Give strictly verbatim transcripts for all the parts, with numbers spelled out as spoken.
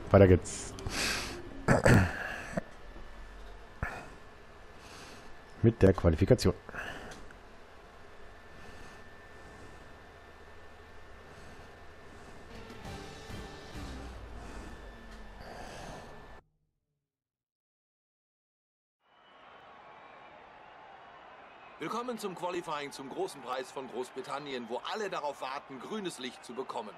Weiter geht's. Mit der Qualifikation. Willkommen zum Qualifying zum großen Preis von Großbritannien, wo alle darauf warten, grünes Licht zu bekommen.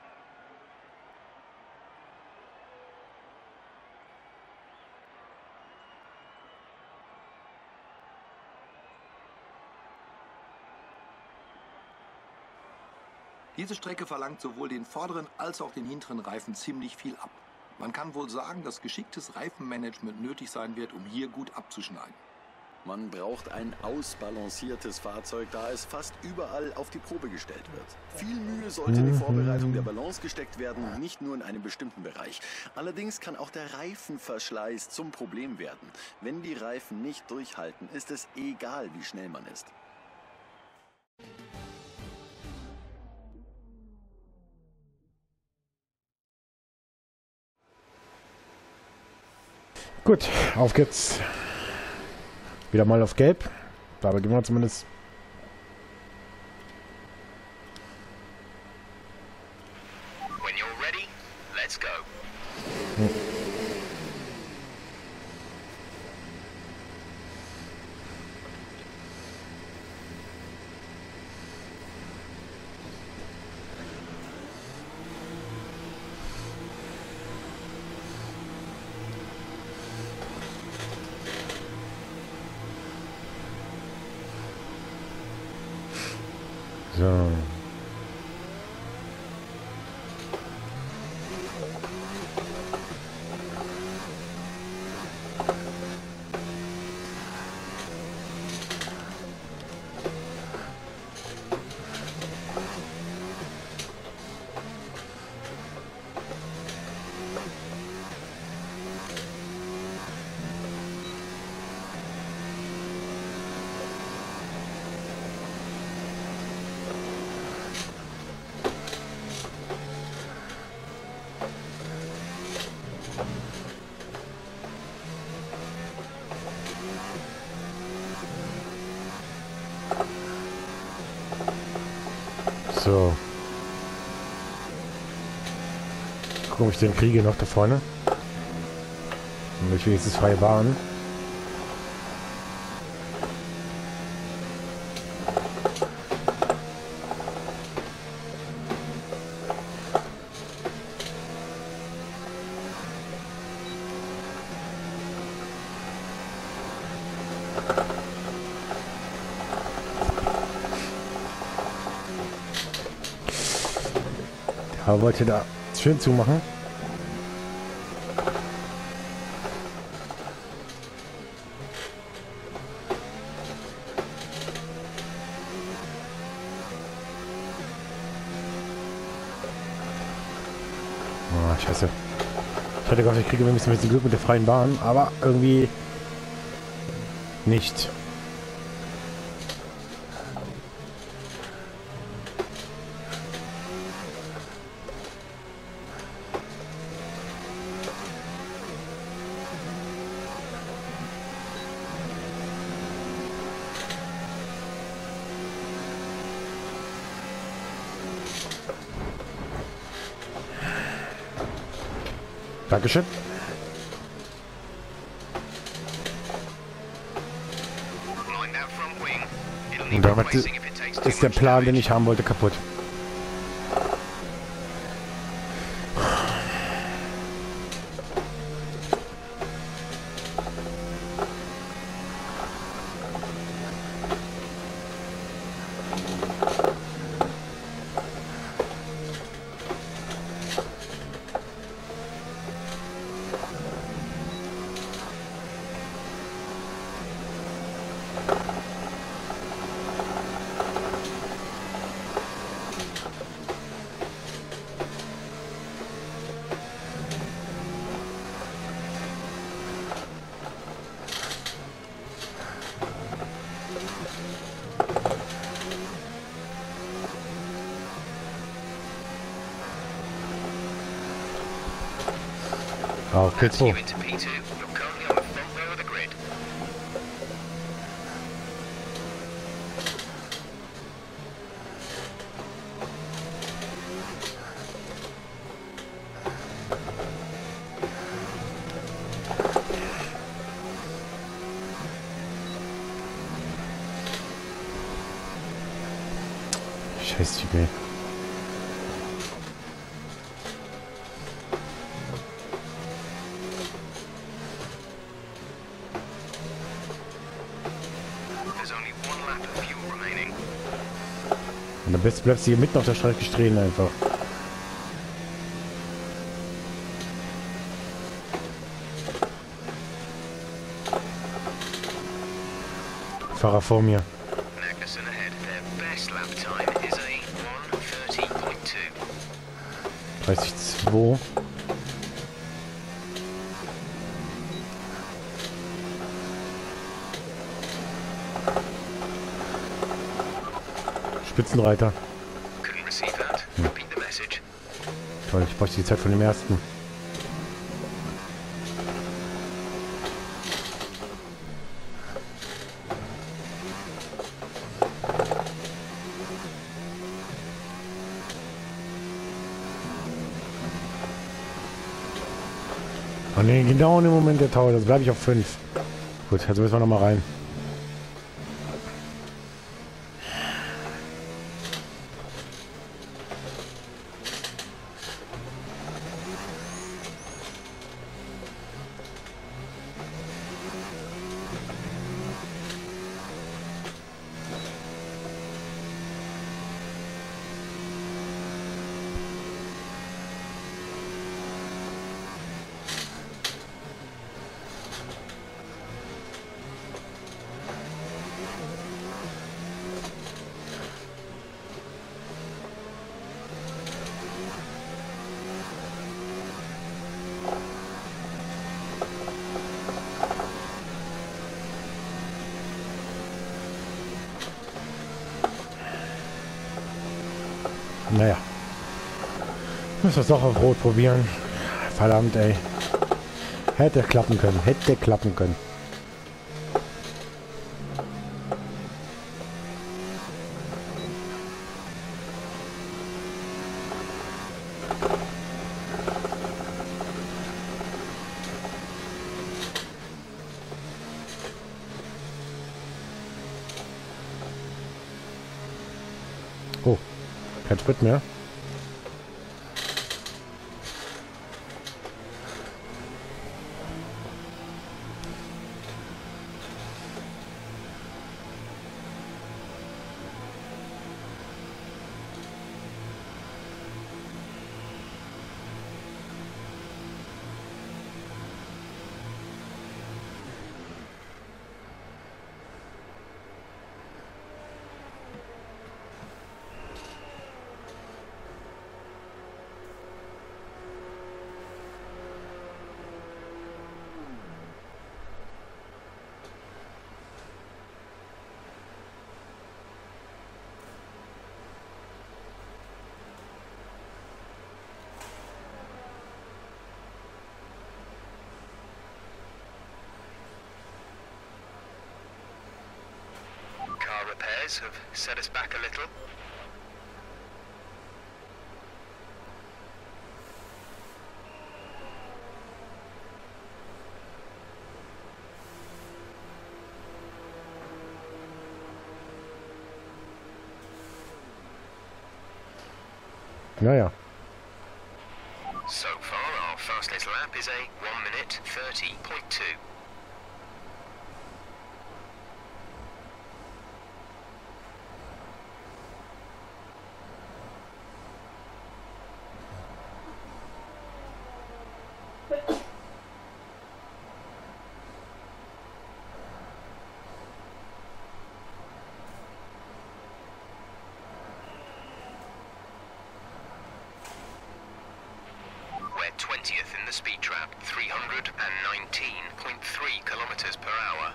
Diese Strecke verlangt sowohl den vorderen als auch den hinteren Reifen ziemlich viel ab. Man kann wohl sagen, dass geschicktes Reifenmanagement nötig sein wird, um hier gut abzuschneiden. Man braucht ein ausbalanciertes Fahrzeug, da es fast überall auf die Probe gestellt wird. Viel Mühe sollte in die Vorbereitung der Balance gesteckt werden, nicht nur in einem bestimmten Bereich. Allerdings kann auch der Reifenverschleiß zum Problem werden. Wenn die Reifen nicht durchhalten, ist es egal, wie schnell man ist. Gut, auf geht's. Wieder mal auf Gelb. Dabei gehen wir zumindest. When you're ready, let's go. Hm. So. So. Gucken, ob ich den kriege noch da vorne. Und ich wenigstens freie Bahn. Aber wollte da schön zumachen. Oh, scheiße. Ich hatte gehofft, ich kriege ein bisschen Glück mit der freien Bahn, aber irgendwie nicht. Dankeschön. Und damit ist der Plan, den ich haben wollte, kaputt. auf P That's you zwei. into P two. You're currently on the front row of the grid. Scheiß Typ, ey. There's only one lap of fuel remaining. Und am besten bleibst du hier mitten auf der Strecke stehen einfach. Fahrer vor mir. Magnussen ahead. Their best lap time is a one thirty point two. dreißig Komma zwei. Spitzenreiter. Couldn't receive that. Repeat the message. Toll, ich bräuchte die Zeit von dem ersten. Oh ne, genau im Moment der Tower, das bleibe ich auf fünf. Gut, also müssen wir noch mal rein. Naja. Müssen wir es doch auf Rot probieren. Verdammt, ey. Hätte klappen können. Hätte klappen können. Oh. Kein Sprit mehr. Car repairs have set us back a little. Naja. So far, our fastest lap is a one minute thirty point two. We're twentieth in the speed trap, three hundred nineteen point three kilometers per hour.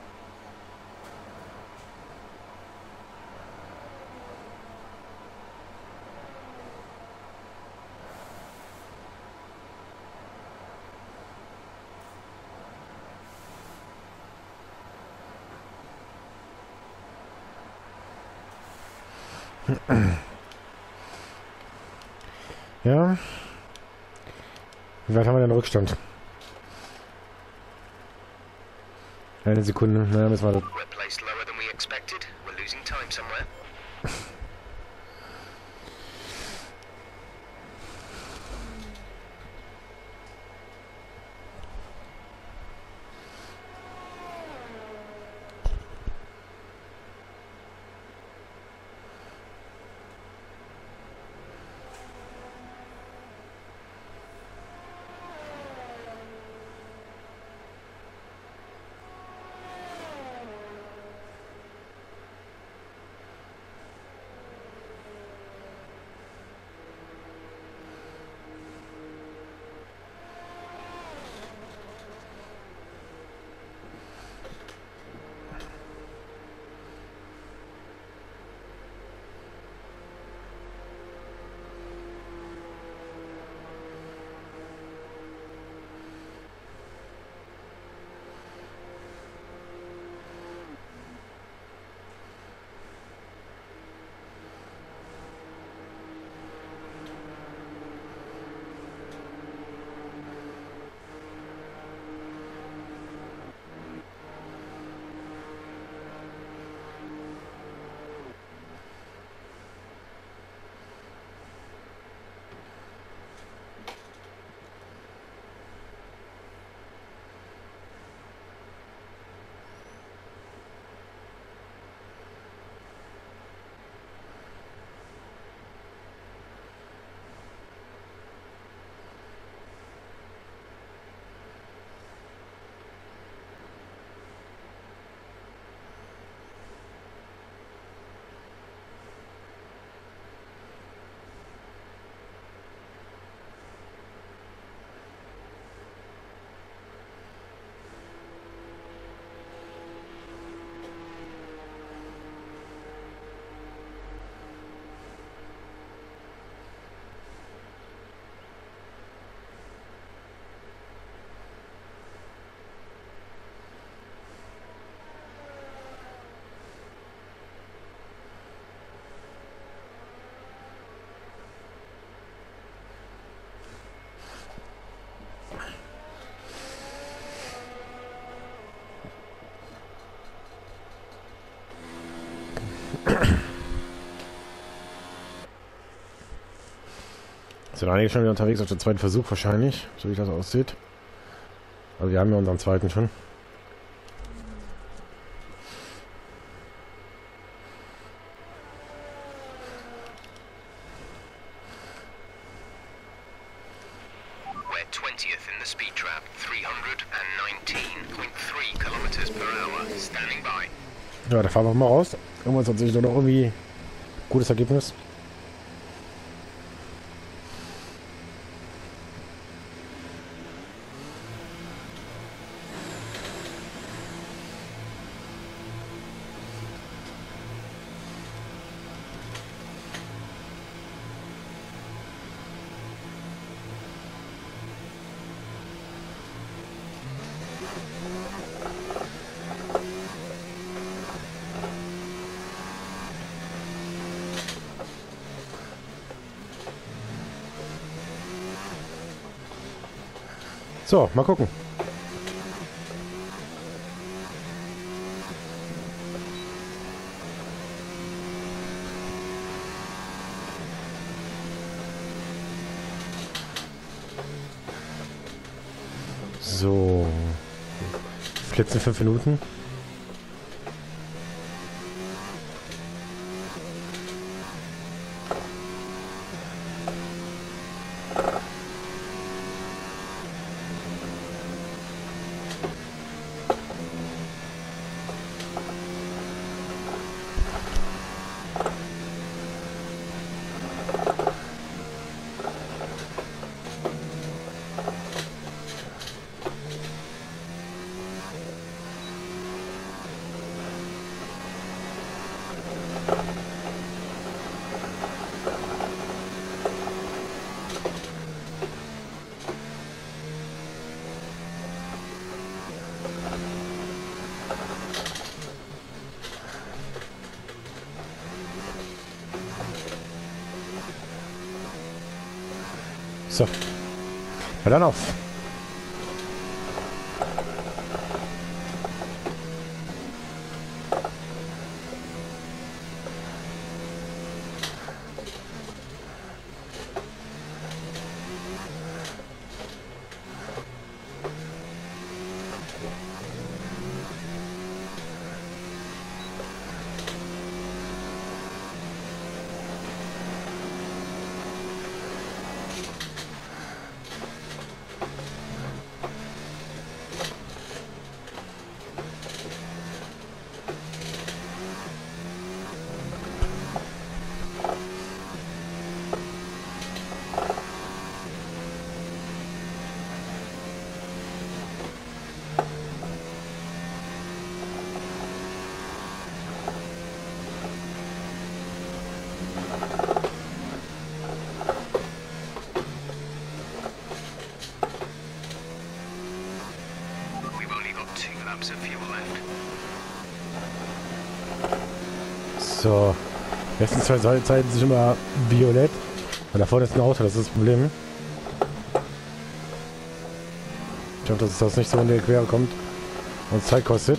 Ja. Wie weit haben wir denn Rückstand? Eine Sekunde. Na, müssen wir... We're placed lower than we expected. We're losing time somewhere. Sind einige schon wieder unterwegs auf den zweiten Versuch wahrscheinlich, so wie das aussieht. Aber wir haben ja unseren zweiten schon. We're twentieth in the speed trap, three hundred nineteen point three kilometers per hour. Standing by. Ja, da fahren wir mal raus. Irgendwann hat sich doch noch irgendwie gutes Ergebnis. So, mal gucken. So. Letzte fünf Minuten. So. Ja, dann auf. We've only got two laps of fuel left. So. Die ersten zwei Seiten sind immer violett. Und da vorne ist ein Auto, das ist das Problem. Ich hoffe, dass das nicht so in die Quere kommt und Zeit kostet.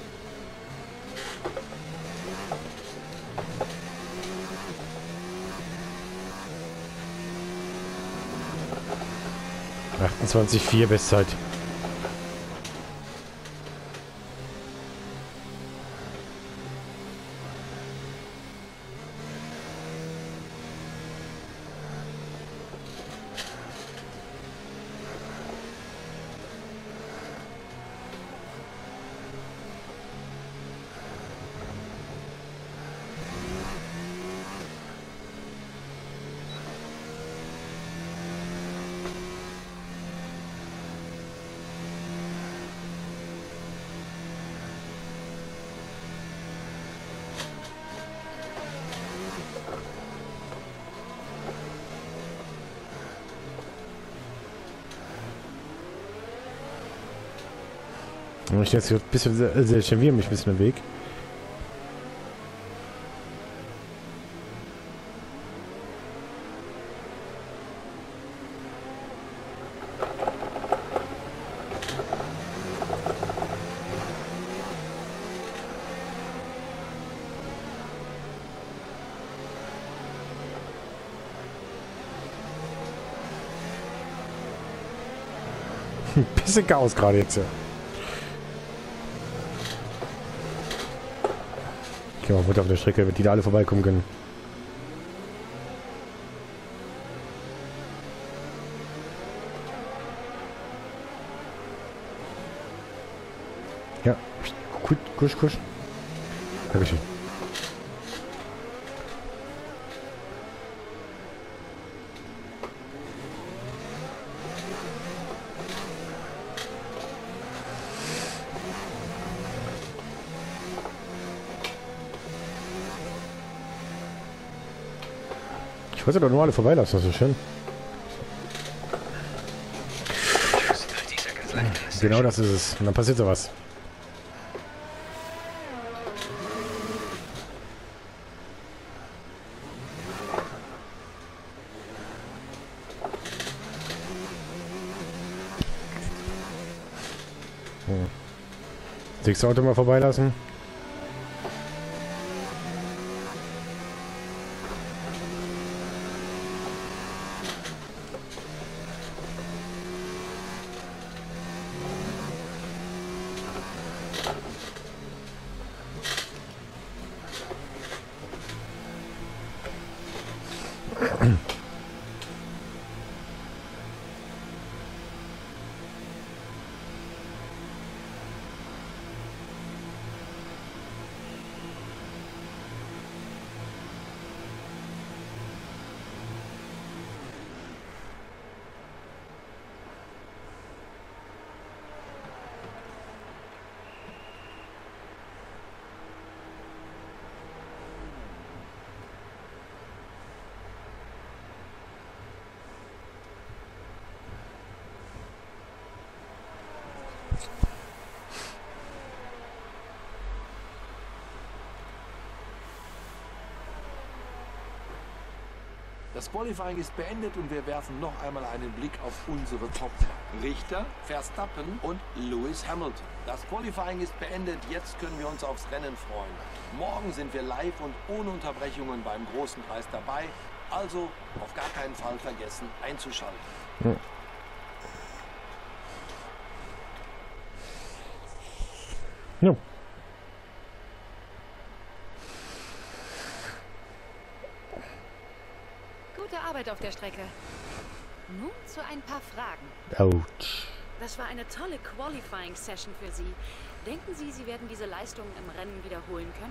achtundzwanzig Komma vier Bestzeit. Und ich jetzt ein bisschen sehr, sehr mich ein bisschen im Weg. Ein bisschen Chaos gerade jetzt. Ich gehe mal runter auf der Strecke, damit die da alle vorbeikommen können. Ja, gut, kusch, kusch. Dankeschön. Ich wollte doch nur alle vorbeilassen, das ist schön. Genau das ist es. Und dann passiert sowas. Hm. Das Auto mal vorbeilassen. Das Qualifying ist beendet und wir werfen noch einmal einen Blick auf unsere Top Richter, Verstappen und Lewis Hamilton. Das Qualifying ist beendet, jetzt können wir uns aufs Rennen freuen. Morgen sind wir live und ohne Unterbrechungen beim großen Preis dabei, also auf gar keinen Fall vergessen einzuschalten. Hm. No. Gute Arbeit auf der Strecke. Nun zu ein paar Fragen. Autsch. Das war eine tolle Qualifying-Session für Sie. Denken Sie, Sie werden diese Leistung im Rennen wiederholen können?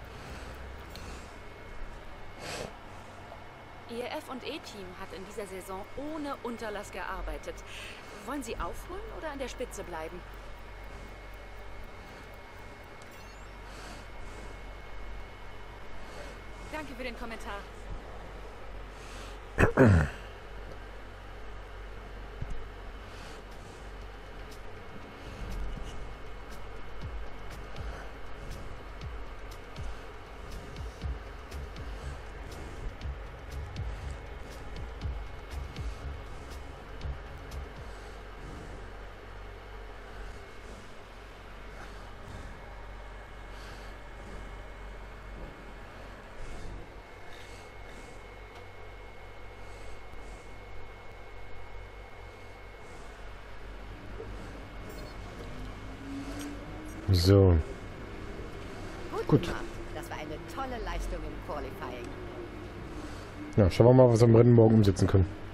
Ihr F und E-Team hat in dieser Saison ohne Unterlass gearbeitet. Wollen Sie aufholen oder an der Spitze bleiben? Danke für den Kommentar. So. Gut. Gut. Gemacht. Das war eine tolle Leistung im Qualifying. Ja, schauen wir mal, was wir am Rennen morgen umsetzen können.